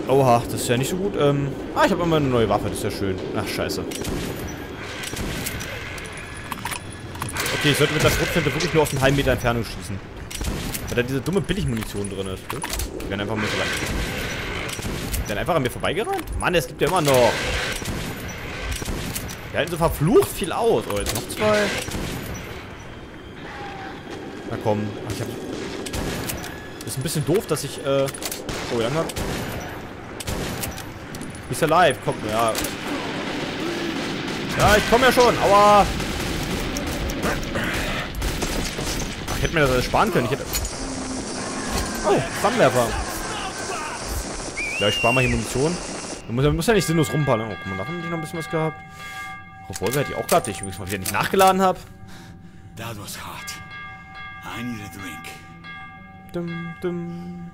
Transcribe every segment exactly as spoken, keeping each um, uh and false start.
Oha, das ist ja nicht so gut. Ähm, ah, ich habe immer eine neue Waffe, das ist ja schön. Ach, scheiße. Okay, ich sollte mit der Schrotflinte wirklich nur aus einem halben Meter Entfernung schießen. Weil da diese dumme Billigmunition drin ist. Die werden einfach an mir vorbei. Die werden einfach an mir vorbeigerannt? Mann, es gibt ja immer noch. Die halten so verflucht viel aus. Oh, jetzt noch zwei. Na komm. Ich hab... Ist ein bisschen doof, dass ich, äh... Oh, wie lange hab... Ist ja live, kommt, ja. Ja, ich komme ja schon, aua. Ach, ich hätte mir das alles sparen können. Ich hätte... Oh, Flammenwerfer. Ja, ich spare mal hier Munition. Man muss, man muss ja nicht sinnlos rumballern. Oh, guck mal, da haben die noch ein bisschen was gehabt. Revolver hätte ich auch gehabt, die ich übrigens mal wieder nicht nachgeladen habe. That was hot. I need a drink. Dum, dum.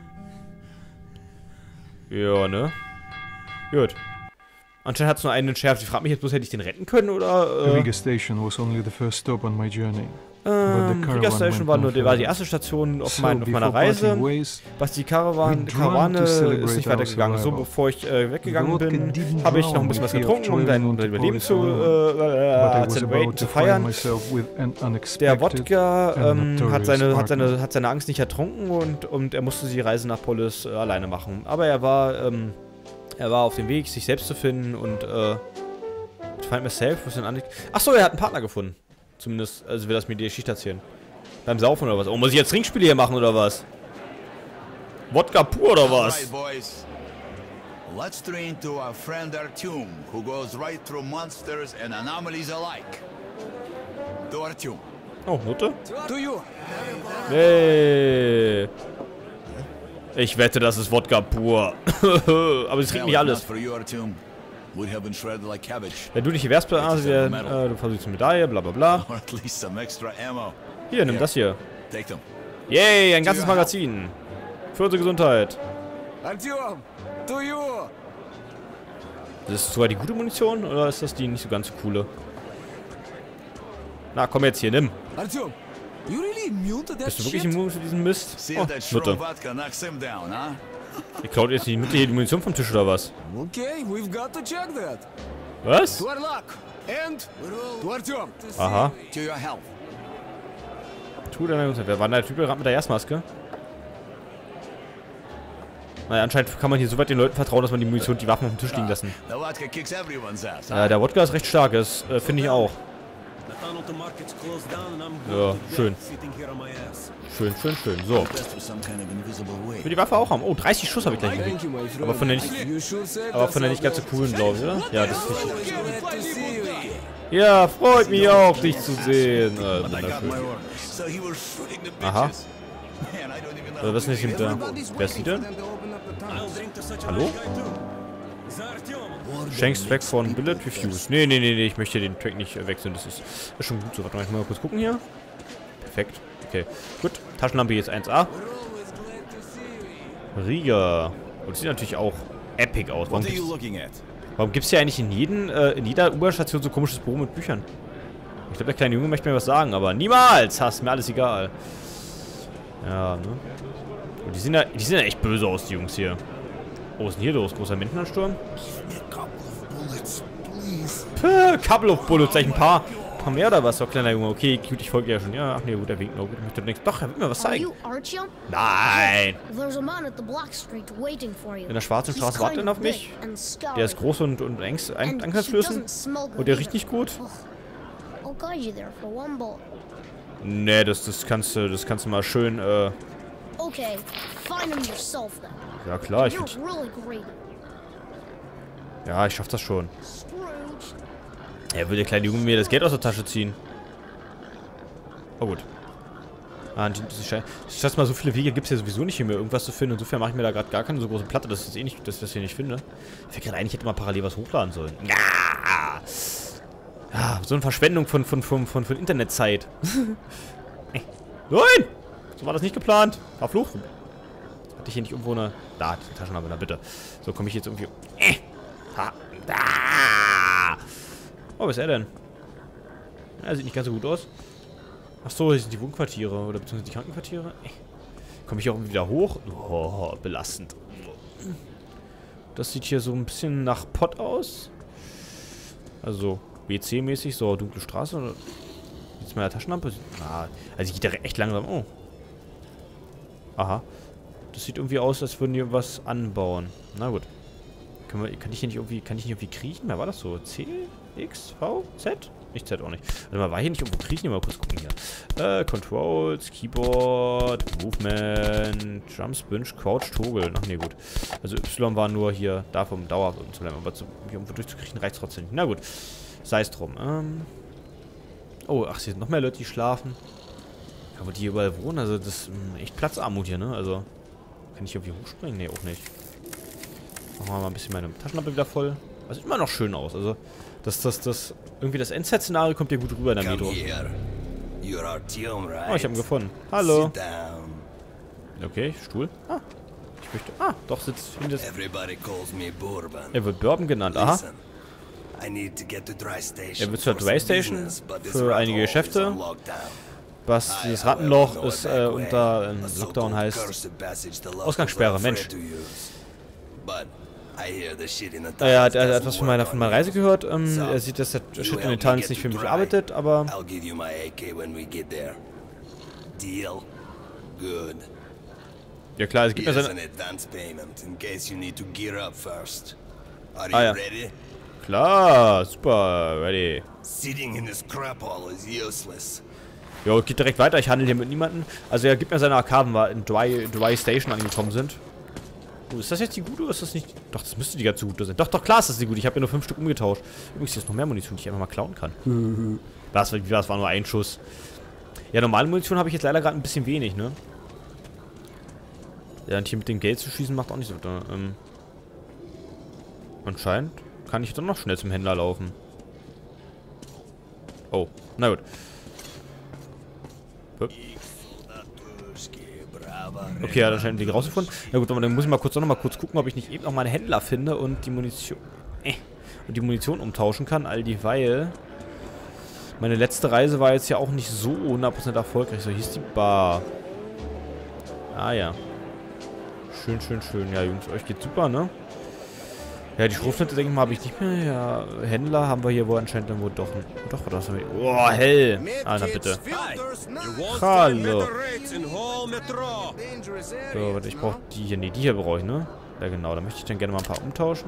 Ja, ne? Gut. Anscheinend hat es nur einen entschärft. Ich frage mich jetzt bloß, hätte ich den retten können, oder? Äh, Riga Station was only the first stop on my journey. Ähm, Riga Station war nur die, war die erste Station auf, mein, auf meiner Reise. Was die Karawan, Karawane ist nicht weitergegangen. So, bevor ich äh, weggegangen bin, habe ich noch ein bisschen was getrunken, um dein Überleben zu, äh, äh, zu feiern. Der Wodka ähm, hat, seine, hat, seine, hat seine Angst nicht ertrunken und, und er musste die Reise nach Polis äh, alleine machen. Aber er war, ähm, er war auf dem Weg, sich selbst zu finden und, äh, find myself, was denn an? Achso, er hat einen Partner gefunden. Zumindest, also will das mir die Geschichte erzählen. Beim Saufen oder was? Oh, muss ich jetzt Trinkspiele hier machen oder was? Wodka pur oder was? Right, boys. Let's train to our friend Artyom, who goes right through monsters and anomalies alike. To Artyom. Oh, Note? To you. Hey. Ich wette, das ist Wodka pur. Aber es trinkt nicht alles. Wenn du nicht hier wärst, also, äh, du versuchst eine Medaille, bla bla bla. Hier, nimm das hier. Yay, ein ganzes Magazin. Für unsere Gesundheit. Das ist sogar die gute Munition, oder ist das die nicht so ganz so coole? Na, komm jetzt hier, nimm. Bist du wirklich immun für diesen Mist? Oh, Nutte. Ihr klaut jetzt nicht mit die Munition vom Tisch oder was? Okay, we've got to check that. Was? To our luck. And to Artyom. Aha. To your health. Tu deine Gesundheit. Wer war denn der Typ gerade mit der Gasmaske? Naja, anscheinend kann man hier so weit den Leuten vertrauen, dass man die Munition, die Waffen auf dem Tisch liegen lassen. Ja, der Wodka ist recht stark, das äh, finde ich auch. Ja, schön. Schön, schön, schön. So. Ich will die Waffe auch haben. Oh, dreißig Schuss habe ich gleich gekriegt. Aber von der nicht, aber von der nicht ganz so coolen, glaube ich, oder? Ja, das ist nicht. Ja, freut mich auch, dich zu sehen. Äh, wunderschön. Aha. Äh, was ist denn jetzt hinter? Wer ist die denn? Hallo? Shanks Track von Bullet Refuse. Nee, nee, nee, nee, ich möchte den Track nicht wechseln. Das ist, ist schon gut so. Warte mal, ich mal kurz gucken hier. Perfekt. Okay. Gut. Taschenlampe jetzt eins A. Riga. Und sieht natürlich auch epic aus. Warum gibt's, warum gibt's hier eigentlich in, jeden, äh, in jeder U-Bahn-Station so komisches Büro mit Büchern? Ich glaube, der kleine Junge möchte mir was sagen, aber niemals! Hast mir alles egal. Ja, ne? Und die sind ja, die sehen ja echt böse aus, die Jungs hier. Oh, was ist denn hier los? Großer Mindenansturm? Puh, Couple of Bullets, gleich ein paar, paar mehr oder was, so kleiner Junge. Okay, gut, ich folge ja schon. Ja, ach nee, gut, er winkt noch. Gut, ich möchte nichts. Doch, er will mir was zeigen. Nein! In der schwarzen Straße wartet er auf mich. Der ist groß und, und angst, angstflößend. Und der riecht nicht gut. Nee, das, das kannst du, das kannst du mal schön, äh... Ja klar, ich will... Ja, ich schaff das schon. Er will der kleine Junge mir das Geld aus der Tasche ziehen. Oh gut. Ah, ich schätze mal, so viele Wege gibt es ja sowieso nicht, hier mehr irgendwas zu finden. Insofern mache ich mir da gerade gar keine so große Platte, dass ich das eh nicht, dass ich das hier nicht finde. Ich fällt gerade ein, ich hätte mal parallel was hochladen sollen. Ja, ja, so eine Verschwendung von, von, von, von, von Internetzeit. Nein! So war das nicht geplant. Verflucht. Hatte ich hier nicht irgendwo eine... Da, die Taschenlampe, na bitte. So, komme ich jetzt irgendwie... Äh. Ha. Da. Oh, was ist er denn? Er sieht nicht ganz so gut aus. Achso, hier sind die Wohnquartiere. Oder beziehungsweise die Krankenquartiere. Äh. Komme ich auch irgendwie wieder hoch? Oh, belastend. Das sieht hier so ein bisschen nach Pott aus. Also W C-mäßig, so dunkle Straße. Oder jetzt mal der Taschenlampe. Ah, also geht der echt langsam. Oh. Aha. Das sieht irgendwie aus, als würden die was anbauen. Na gut. Kann, wir, kann ich hier nicht irgendwie, kann ich nicht irgendwie kriechen? Wer war das so? C, X, V, Z? Nicht Z auch nicht. Also mal war hier nicht irgendwo kriechen? Mal kurz gucken hier. Äh, Controls, Keyboard, Movement, Jumps, Binge, Crouch, Toggle. Ach nee, gut. Also Y war nur hier da vom Dauer zu bleiben. Aber zu, hier irgendwo durchzukriechen reicht trotzdem nicht. Na gut. Sei es drum. Ähm. Oh, ach, hier sind noch mehr Leute, die schlafen. Ja, wo die überall wohnen. Also das ist mh, echt Platzarmut hier, ne? Also. Kann ich irgendwie hochspringen? Nee, auch nicht. Machen wir mal ein bisschen meine Taschenlampe wieder voll. Das sieht immer noch schön aus. Also, das, das, das, irgendwie das Endzeit-Szenario kommt hier gut rüber in der Metro. Oh, ich habe ihn gefunden. Hallo. Okay, Stuhl. Ah, ich möchte. Ah, doch, sitzt. Er wird Bourbon genannt. Aha. Er wird zur Dry Station für einige Geschäfte. Was dieses Rattenloch ist äh, unter ähm, Lockdown heißt Ausgangssperre, Mensch. Äh, er hat, er hat etwas von meiner, von meiner Reise gehört. Ähm, er sieht, dass der Shit in den Tunnels nicht für mich arbeitet, aber... Ja klar, es gibt mir seine... Ah ja. Klar, super, ready. Jo, geht direkt weiter, ich handle hier mit niemandem. Also er gibt mir seine Arkaden, weil in Dry, Dry Station angekommen sind. Oh, ist das jetzt die gute oder ist das nicht... Doch, das müsste die ganze gute sein. Doch, doch, klar ist das die gute. Ich habe ja nur fünf Stück umgetauscht. Übrigens, hier ist noch mehr Munition, die ich einfach mal klauen kann. Mhm. Das, das war nur ein Schuss. Ja, normale Munition habe ich jetzt leider gerade ein bisschen wenig, ne? Ja, und hier mit dem Geld zu schießen macht auch nicht so... Ähm, anscheinend kann ich dann noch schnell zum Händler laufen. Oh, na gut. Okay, er hat anscheinend den Weg rausgefunden. Na gut, aber dann muss ich mal kurz noch mal kurz gucken, ob ich nicht eben noch mal einen Händler finde und die Munition äh, und die Munition umtauschen kann, all dieweil. Meine letzte Reise war jetzt ja auch nicht so hundert Prozent erfolgreich. So, hier ist die Bar. Ah ja. Schön, schön, schön. Ja, Jungs, euch geht's super, ne? Ja, die Schrotflinte, denke ich mal, habe ich nicht mehr. Ja, Händler haben wir hier wohl anscheinend dann wohl doch. Doch, was haben wir? Oh, hell. Ah, na bitte. Hallo. So, warte, ich brauche die hier. Nee, die hier brauche ich, ne? Ja, genau. Da möchte ich dann gerne mal ein paar umtauschen.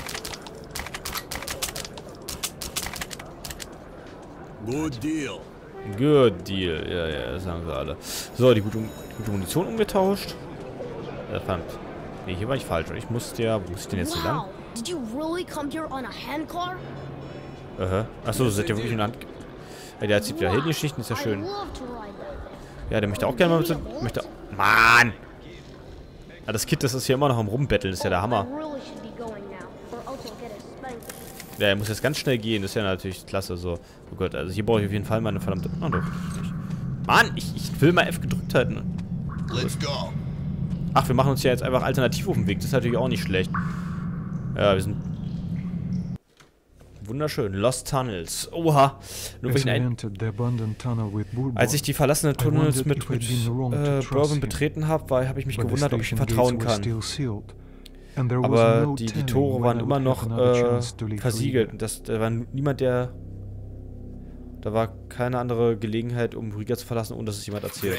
Good deal. Good deal. Ja, ja, das sagen sie alle. So, die gute, gute Munition umgetauscht. Ja, verdammt. Nee, hier war ich falsch. Ich musste ja... Wo muss ich denn jetzt so lang? Did you really come here on a handcar? Aha. Achso, das ist ja wirklich eine Hand... Ja, der erzählt wieder Heldengeschichten, ist ja schön. Ja, der möchte auch gerne mal mit... Möchte... Mann! Ja, das Kid, das ist hier immer noch am Rumbetteln, ist ja der Hammer. Ja, er muss jetzt ganz schnell gehen, das ist ja natürlich klasse, so. Oh Gott, also hier brauche ich auf jeden Fall mal eine verdammte... Oh, doch. Mann, ich, ich will mal F gedrückt halten. Ach, wir machen uns ja jetzt einfach alternativ auf den Weg, das ist natürlich auch nicht schlecht. Ja, wir sind... Wunderschön. Lost Tunnels. Oha. Nur ein Als ich die verlassenen Tunnels mit, mit äh, Bourbon betreten habe, habe ich mich gewundert, ob ich ihm vertrauen kann. Aber die, die Tore waren immer noch äh, versiegelt. Das, da war niemand, der... Da war keine andere Gelegenheit, um Riga zu verlassen, ohne dass es jemand erzählt.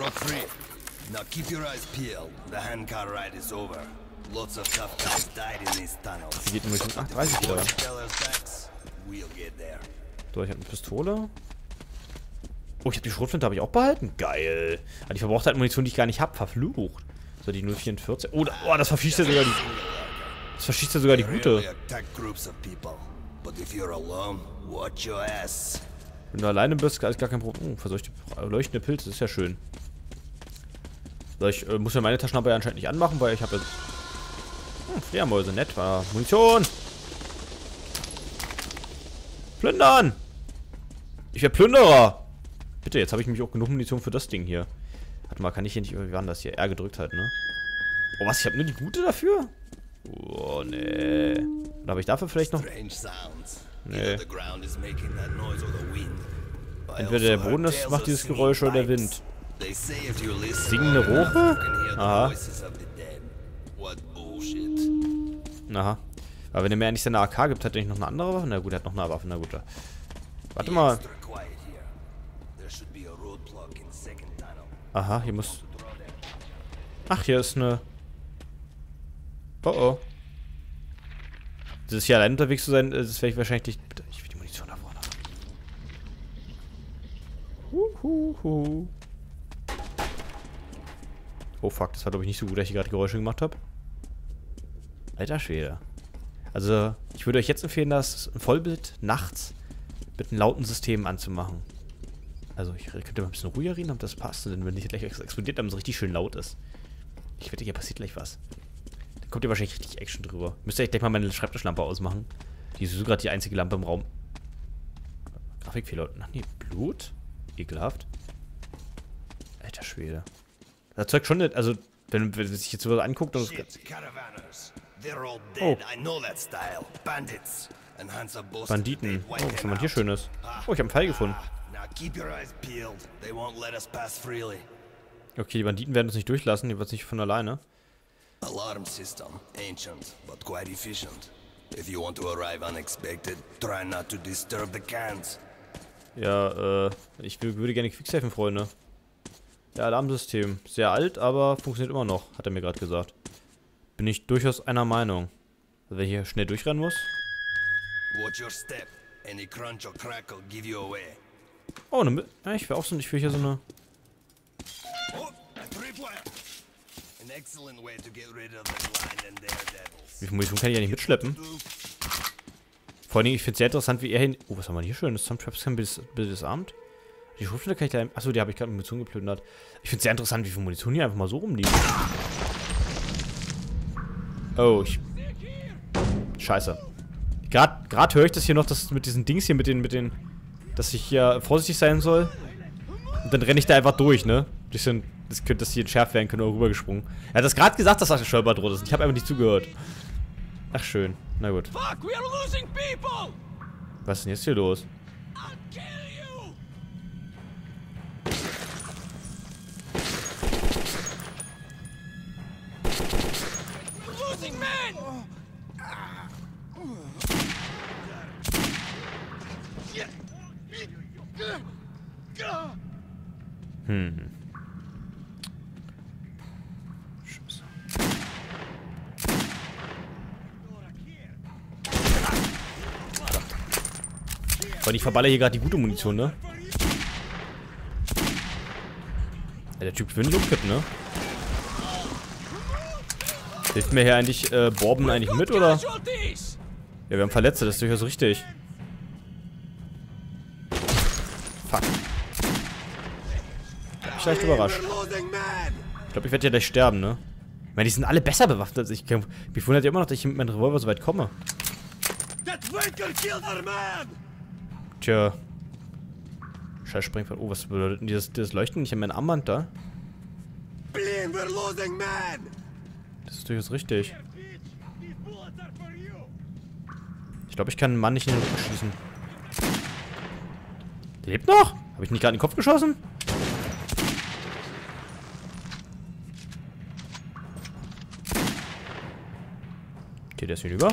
Wie geht denn mit dem... Ach, dreißig wieder. So, ich habe eine Pistole. Oh, ich habe die Schrotflinte, habe ich auch behalten. Geil. Aber die verbraucht halt Munition, die ich gar nicht habe. Verflucht. So, die null vierundvierzig. Oh, da, oh, das verschießt ja sogar die... Das verschießt ja sogar die gute. Wenn du alleine bist, ist gar kein Problem. Oh, verseuchte leuchtende Pilze, das ist ja schön. So, ich äh, muss ja meine Taschenlampe ja anscheinend nicht anmachen, weil ich habe ja... Hm, Fledermäuse, nett, war Munition. Plündern! Ich werde Plünderer! Bitte, jetzt habe ich nämlich auch genug Munition für das Ding hier. Warte mal, kann ich hier nicht... Wie war denn das hier? R gedrückt halt, ne? Oh, was? Ich habe nur die gute dafür? Oh, nee. Oder habe ich dafür vielleicht noch... Nee. Entweder der Boden ist, macht dieses Geräusch oder der Wind. Singende Roche? Aha. Aha. Aber wenn er mir eigentlich seine A K gibt, hat er nicht noch eine andere Waffe? Na gut, er hat noch eine Waffe. Na gut. Warte mal. Aha, hier muss... Ach, hier ist eine... Oh oh. Das ist hier allein unterwegs zu sein, das werde ich wahrscheinlich... Ich will die Munition da vorne. Huhuhu. Oh fuck, das war glaube ich nicht so gut, dass ich gerade Geräusche gemacht habe. Alter Schwede. Also, ich würde euch jetzt empfehlen, das ein Vollbild nachts mit einem lauten System anzumachen. Also, ich könnte mal ein bisschen ruhiger reden, ob das passt. Denn wenn nicht gleich explodiert, dann es richtig schön laut ist. Ich wette, hier passiert gleich was. Dann kommt ihr wahrscheinlich richtig Action drüber. Müsst ihr gleich mal meine Schreibtischlampe ausmachen. Die ist so gerade die einzige Lampe im Raum. Grafikfehler. Ach nee, Blut? Ekelhaft. Alter Schwede. Das Zeug schon nicht, also, wenn, wenn sich jetzt sowas anguckt, dann ist oh. Banditen. Oh, was haben wir hier Schönes? Oh, ich habe einen Pfeil gefunden. Okay, die Banditen werden uns nicht durchlassen, die wird nicht von alleine. Alarm system, ancient, but quite efficient. If you want to arrive unexpected, try not to disturb the cans. Ja, äh, ich würde gerne quicksafen, Freunde. Ja, Alarmsystem. Sehr alt, aber funktioniert immer noch, hat er mir gerade gesagt. Bin ich durchaus einer Meinung. Also, wenn ich hier schnell durchrennen muss. Watch your step. Any crunch or crackle give you away. Oh, ne, ja, ich will auch so, ich will hier so eine... Wie viel Munition kann ich ja nicht mitschleppen? Vor allen Dingen, ich finde es sehr interessant, wie er hin... Oh, was haben wir hier schön? Das Traps kann bis, bis Abend. Die Schriften kann ich da... Achso, die habe ich gerade mit Munition geplündert. Ich finde es sehr interessant, wie viel Munition hier einfach mal so rumliegt. Oh, ich... Scheiße. Gerade gerade höre ich das hier noch, das mit diesen Dings hier, mit den... mit den, dass ich hier vorsichtig sein soll. Und dann renne ich da einfach durch, ne? Durch so ein... Das könnte das hier entschärft werden können oder rübergesprungen. Er hat das gerade gesagt, dass das gestolpert wurde. Ich habe einfach nicht zugehört. Ach, schön. Na gut. Was ist denn jetzt hier los? Hm. Und ich verballere hier gerade die gute Munition, ne? Ja, der Typ will einen Luftkit, ne? Hilft mir hier eigentlich, äh, Borben eigentlich mit, oder? Ja, wir haben Verletzte, das ist durchaus richtig. Fuck. Ich bin leicht überrascht. Ich glaube, ich werde hier gleich sterben, ne? Ich meine, die sind alle besser bewaffnet als ich. Mich wundert ja immer noch, dass ich mit meinem Revolver so weit komme. Tja. Scheiß Sprengfall. Oh, was bedeutet denn dieses, dieses Leuchten? Ich habe mein Armband da. Das ist durchaus richtig. Ich glaube, ich kann einen Mann nicht in den Rücken schießen. Der lebt noch? Habe ich nicht gerade in den Kopf geschossen? Okay, der ist hinüber.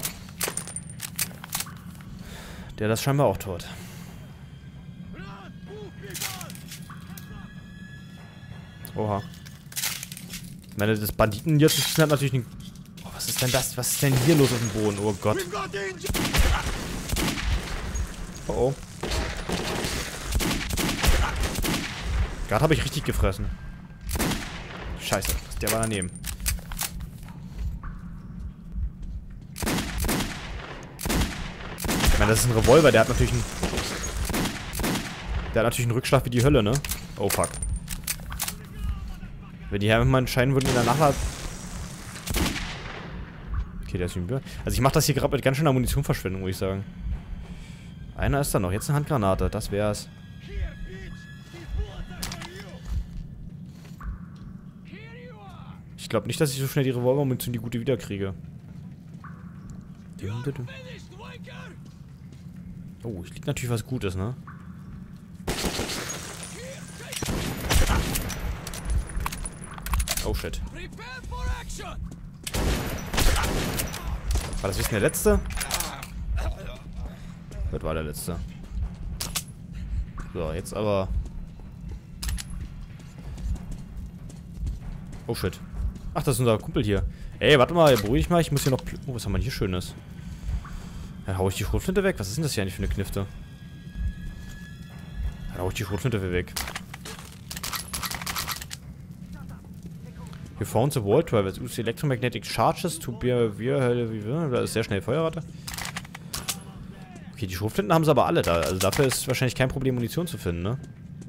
Der ist scheinbar auch tot. Oha. Ich meine, das Banditen jetzt ist natürlich ein... Oh, was ist denn das? Was ist denn hier los auf dem Boden? Oh Gott. Oh oh. Gerade habe ich richtig gefressen. Scheiße, der war daneben. Ich meine, das ist ein Revolver, der hat natürlich einen... Der hat natürlich einen Rückschlag wie die Hölle, ne? Oh fuck. Wenn die hier mal entscheiden würden in der Nachlad... Okay, der ist über. Also ich mache das hier gerade mit ganz schöner Munitionverschwendung, muss ich sagen. Einer ist da noch. Jetzt eine Handgranate. Das wär's. Ich glaube nicht, dass ich so schnell die Revolver-Munition die gute wiederkriege. Oh, ich liegt natürlich was Gutes, ne? Oh shit. War das wissen der letzte? Das war der letzte. So, jetzt aber... Oh shit. Ach, das ist unser Kumpel hier. Ey, warte mal, beruhig dich mal, ich muss hier noch... Oh, was haben wir hier Schönes? Dann hau ich die Schrotflinte weg. Was ist denn das hier eigentlich für eine Knifte? Dann hau ich die Schrotflinte weg. You found the wall drivers. Use electromagnetic charges to be... Da ist sehr schnell Feuerrate. Okay, die Schrotflinten haben sie aber alle da. Also dafür ist wahrscheinlich kein Problem, Munition zu finden, ne?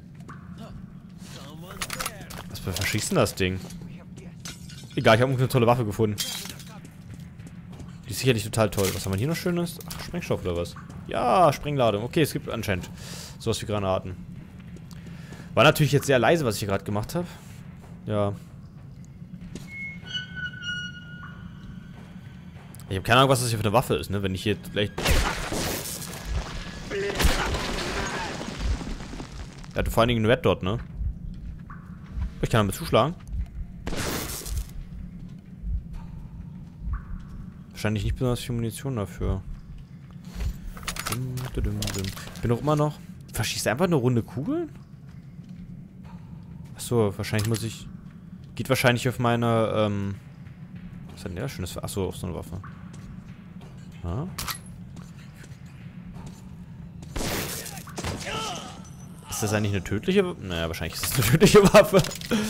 Was verschießt denn das Ding? Egal, ich habe eine tolle Waffe gefunden. Die ist sicherlich total toll. Was haben wir hier noch Schönes? Ach, Sprengstoff oder was? Ja, Sprengladung. Okay, es gibt anscheinend sowas wie Granaten. War natürlich jetzt sehr leise, was ich hier gerade gemacht habe. Ja. Ich habe keine Ahnung, was das hier für eine Waffe ist, ne? Wenn ich hier vielleicht... Er hatte vor allen Dingen einen Red Dot, ne? Ich kann damit zuschlagen. Wahrscheinlich nicht besonders viel Munition dafür. Ich bin doch immer noch... Verschießt er einfach eine runde Kugeln? Achso, wahrscheinlich muss ich... Geht wahrscheinlich auf meine, ähm... Was hat denn der Schönes? Achso, auf so eine Waffe. Ja. Ist das eigentlich eine tödliche Waffe? Naja, wahrscheinlich ist das eine tödliche Waffe.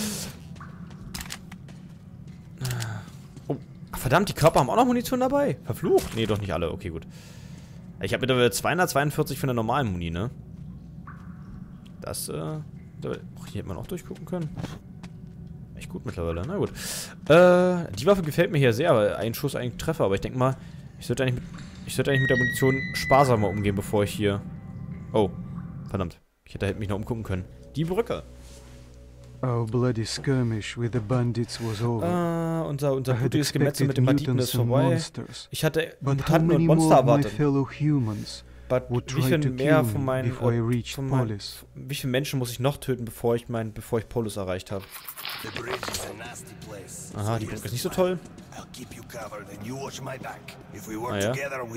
Oh, ach, verdammt, die Körper haben auch noch Munition dabei. Verflucht. Nee, doch nicht alle. Okay, gut. Ich habe mittlerweile zweihundertzweiundvierzig für eine normale Muni, ne? Das, äh... Oh, hier hätte man auch durchgucken können. Echt gut mittlerweile. Na gut. Äh, die Waffe gefällt mir hier sehr, weil ein Schuss eigentlich Treffer. Aber ich denke mal, ich sollte eigentlich mit, ich sollte eigentlich mit der Munition sparsamer umgehen, bevor ich hier... Oh, verdammt. Ich hätte mich noch umgucken können. Die Brücke. Our bloody skirmish with the bandits was over. Ah, unser, unser blutiges Gemetzel mit den Banditen ist vorbei. Ich hatte Mutanten und Monster erwartet. Aber wie viel mehr von meinen, äh, von meinen, wie viele Menschen muss ich noch töten, bevor ich mein, bevor ich Polis erreicht habe? Aha, die Brücke ist nicht so toll. Ah, ja.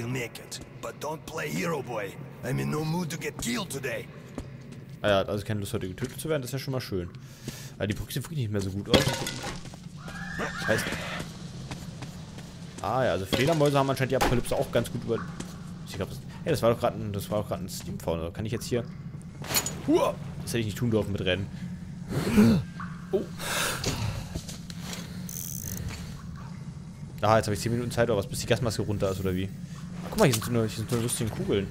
Ah ja, also keine Lust heute getötet zu werden, das ist ja schon mal schön. Aber die Brücke sieht wirklich nicht mehr so gut aus. Das heißt... Ah ja, also Fledermäuse haben anscheinend die Apokalypse auch ganz gut über... Ich glaube, das... Hey, das war doch gerade ein, das war doch gerade ein Steam-Fauna. Kann ich jetzt hier... Huah! Das hätte ich nicht tun dürfen mit Rennen. Oh. Ah, jetzt habe ich zehn Minuten Zeit oder was, bis die Gasmaske runter ist, oder wie? Ach, guck mal, hier sind so eine, hier sind so eine lustigen Kugeln.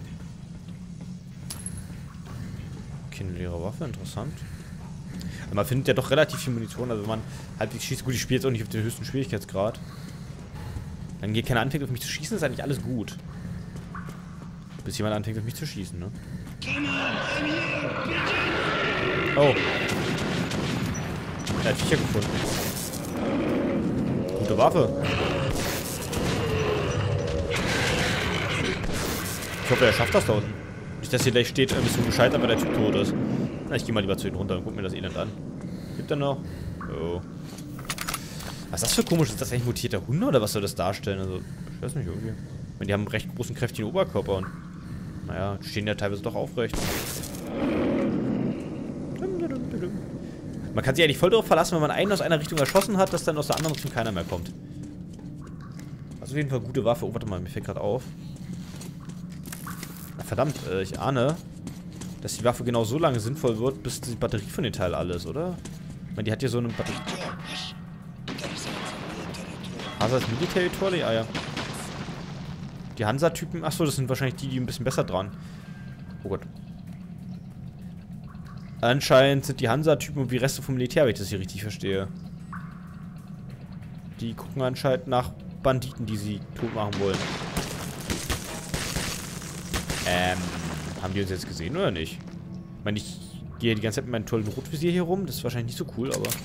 Okay, eine leere Waffe, interessant. Aber man findet ja doch relativ viel Munition, also wenn man halbwegs schießt. Gut, ich spiele jetzt auch nicht auf den höchsten Schwierigkeitsgrad. Wenn hier keiner anfängt, auf mich zu schießen, ist eigentlich alles gut. Bis jemand anfängt, auf mich zu schießen, ne? Oh. Er hat Viecher gefunden. Gute Waffe. Ich hoffe, er schafft das da unten. Nicht, dass hier gleich steht, bist du gescheitert, weil der Typ tot ist. Na, ich gehe mal lieber zu ihm runter und guck mir das Elend an. Gibt er noch? Oh. Was ist das für komisch? Ist das eigentlich mutierter Hunde oder was soll das darstellen? Also, ich weiß nicht, irgendwie. Ich meine, die haben einen recht großen, kräftigen Oberkörper und naja, die stehen ja teilweise doch aufrecht. Man kann sich eigentlich voll darauf verlassen, wenn man einen aus einer Richtung erschossen hat, dass dann aus der anderen Richtung keiner mehr kommt. Also auf jeden Fall gute Waffe. Oh, warte mal, mir fällt gerade auf. Na, verdammt, äh, ich ahne, dass die Waffe genau so lange sinnvoll wird, bis die Batterie von dem Teil alles, oder? Ich meine, die hat hier so eine Batterie. Hazard's Military Trolley? Ah ja. Die Hansa-Typen, achso, das sind wahrscheinlich die, die ein bisschen besser dran. Oh Gott. Anscheinend sind die Hansa-Typen und die Reste vom Militär, wenn ich das hier richtig verstehe. Die gucken anscheinend nach Banditen, die sie tot machen wollen. Ähm, haben die uns jetzt gesehen oder nicht? Ich meine, ich gehe die ganze Zeit mit meinem tollen Rotvisier hier rum. Das ist wahrscheinlich nicht so cool, aber...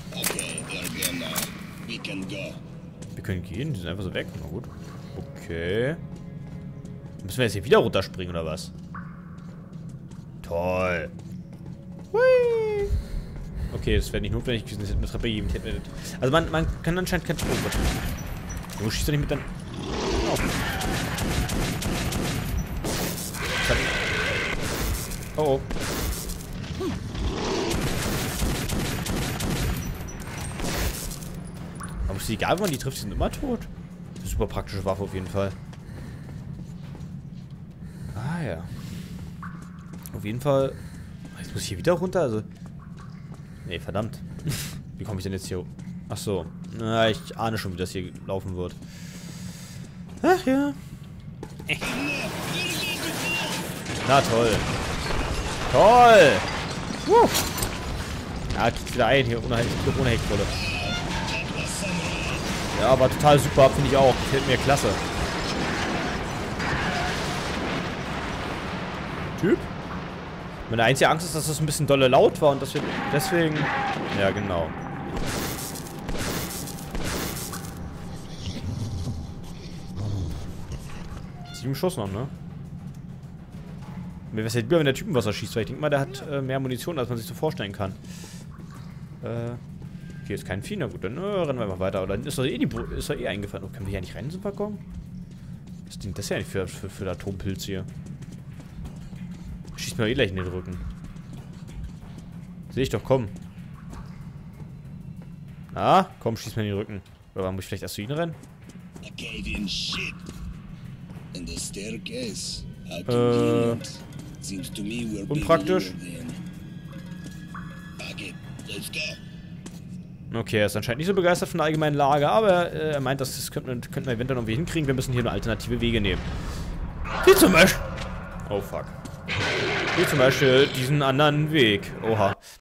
Wir können gehen, die sind einfach so weg. Na gut. Okay. Müssen wir jetzt hier wieder runterspringen, oder was? Toll. Hui. Okay, das wäre nicht notwendig gewesen, das hätte eine Treppe gegeben. Also man, man kann anscheinend kein... Oh Gott. Du schießt doch nicht mit deinem... Oh. Oh, oh. Aber ist egal, wenn man die trifft, die sind immer tot. Super praktische Waffe auf jeden Fall. Ah ja. Auf jeden Fall. Jetzt muss ich hier wieder runter, also. Nee, verdammt. Wie komme ich denn jetzt hier hoch? Ach so. Na, ich ahne schon, wie das hier laufen wird. Ach ja. Na toll. Toll! Woo. Ja, kriegst wieder ein hier ohne, ohne Heckwolle. Ja, aber total super, finde ich auch. Gefällt mir klasse. Typ? Meine einzige Angst ist, dass das ein bisschen dolle laut war und dass wir deswegen... Ja, genau. Sieben Schuss noch, ne? Mir wäre es halt lieber, wenn der Typen Wasser schießt, weil ich denke mal, der hat äh, mehr Munition, als man sich so vorstellen kann. Äh... Hier ist kein Vieh, na gut, dann äh, rennen wir mal weiter. Oder ist doch eh, die Bo ist doch eh eingefallen. Oh, können wir hier nicht rein in den Waggon? Was dient das ja nicht für, für, für den Atompilz hier? Schießt mir eh gleich in den Rücken. Sehe ich doch, komm. Na, komm, schieß mir in den Rücken. Oder muss ich vielleicht erst zu ihnen rennen? Äh. Unpraktisch. Okay, er ist anscheinend nicht so begeistert von der allgemeinen Lage, aber äh, er meint, das, das könnten könnten wir eventuell irgendwie hinkriegen. Wir müssen hier nur alternative Wege nehmen. Wie zum Beispiel... Oh, fuck. Wie zum Beispiel diesen anderen Weg. Oha.